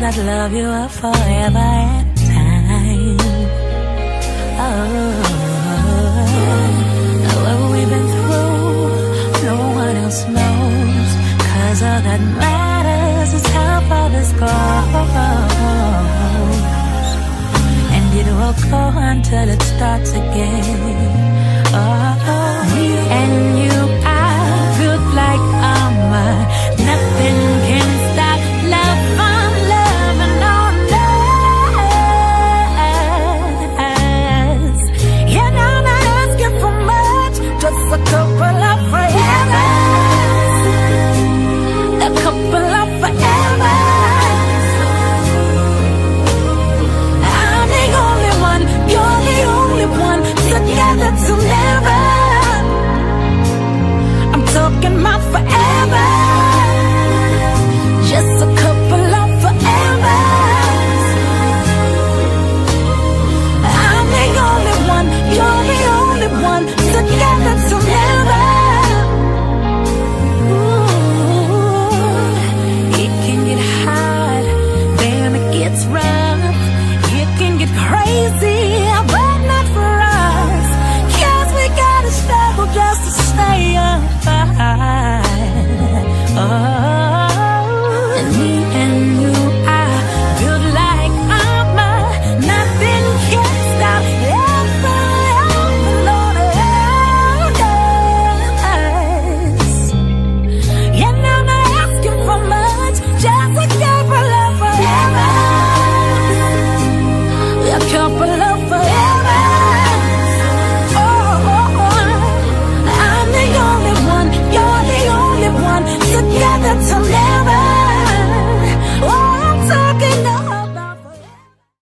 I'd love you forever and time. What we've been through, no one else knows. 'Cause all that matters is how far this goes. And it will go until it starts again.